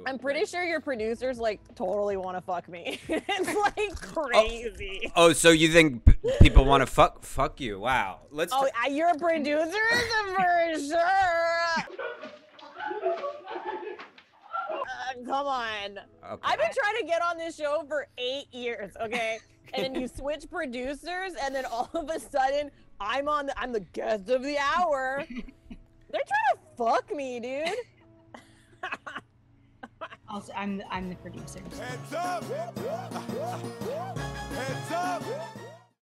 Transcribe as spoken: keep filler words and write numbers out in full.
I'm pretty sure your producers like totally want to fuck me. It's like crazy. Oh, oh, so you think p people want to fuck fuck you? Wow. Let's. Oh, uh, you're a producer for sure. Uh, come on. Okay. I've been trying to get on this show for eight years, okay? And then you switch producers, and then all of a sudden, I'm on. The, I'm the guest of the hour. They're trying to fuck me, dude. Also, I'm the, I'm the producer. Heads up! Heads up!